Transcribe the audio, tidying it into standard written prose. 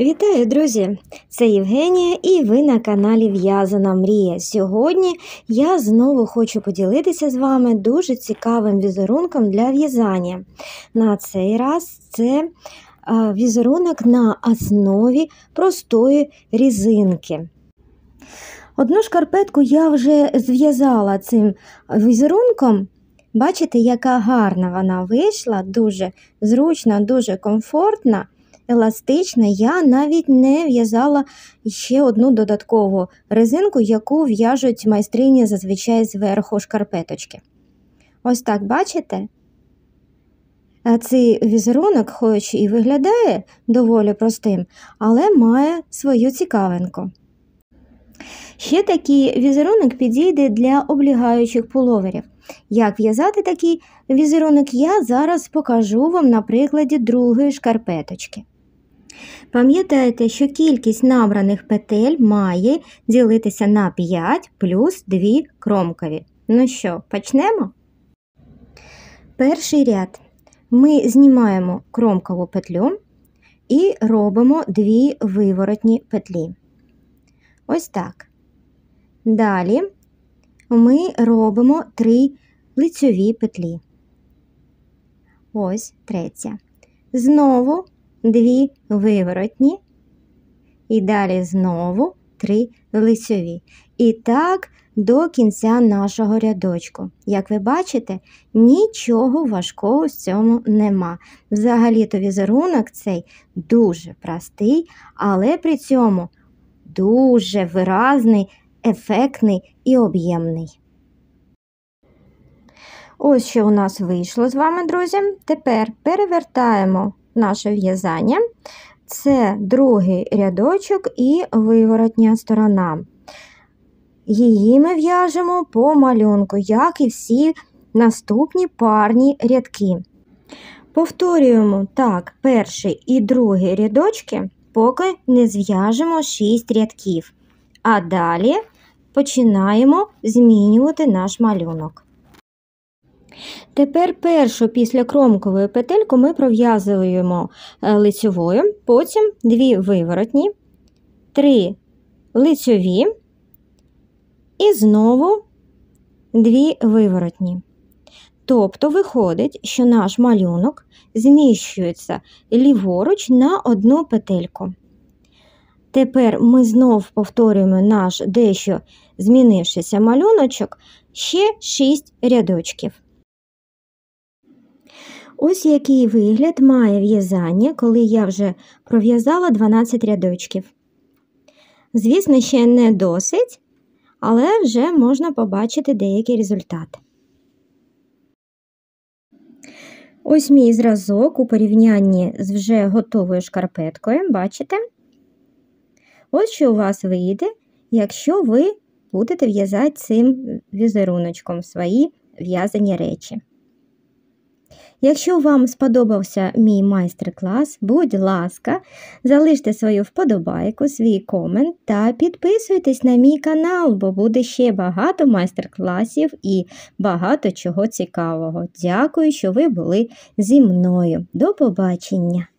Вітаю, друзі! Це Євгенія і ви на каналі В'язана Мрія. Сьогодні я знову хочу поділитися з вами дуже цікавим візерунком для в'язання. На цей раз це візерунок на основі простої резинки. Одну шкарпетку я вже зв'язала цим візерунком. Бачите, яка гарна вона вийшла, дуже зручна, дуже комфортна. Еластична. Я навіть не в'язала ще одну додаткову резинку, яку в'яжуть майстрині зазвичай зверху шкарпеточки. Ось так, бачите? Цей візерунок, хоч і виглядає доволі простим, але має свою цікавинку. Ще такий візерунок підійде для облягаючих пуловерів. Як в'язати такий візерунок, я зараз покажу вам на прикладі другої шкарпеточки. Пам'ятайте, що кількість набраних петель має ділитися на 5 плюс 2 кромкові. Ну що, почнемо? Перший ряд. Ми знімаємо кромкову петлю і робимо 2 виворотні петлі. Ось так. Далі ми робимо 3 лицьові петлі. Ось третя. Знову 2 виворотні і далі знову 3 лицьові. І так до кінця нашого рядочку. Як ви бачите, нічого важкого в цьому нема. Взагалі-то візерунок цей дуже простий, але при цьому дуже виразний, ефектний і об'ємний. Ось що у нас вийшло з вами, друзі. Тепер перевертаємо наше в'язання. Це другий рядочок і виворотня сторона. Її ми в'яжемо по малюнку, як і всі наступні парні рядки. Повторюємо так перший і другий рядочки, поки не зв'яжемо 6 рядків. А далі починаємо змінювати наш малюнок. Тепер першу після кромкової петельку ми пров'язуємо лицьовою, потім 2 виворотні, 3 лицьові і знову 2 виворотні. Тобто виходить, що наш малюнок зміщується ліворуч на одну петельку. Тепер ми знов повторюємо наш дещо змінившийся малюночок ще 6 рядочків. Ось який вигляд має в'язання, коли я вже пров'язала 12 рядочків. Звісно, ще не досить, але вже можна побачити деякий результат. Ось мій зразок у порівнянні з вже готовою шкарпеткою, бачите? Ось що у вас вийде, якщо ви будете в'язати цим візеруночком свої в'язані речі. Якщо вам сподобався мій майстер-клас, будь ласка, залиште свою вподобайку, свій комент та підписуйтесь на мій канал, бо буде ще багато майстер-класів і багато чого цікавого. Дякую, що ви були зі мною. До побачення!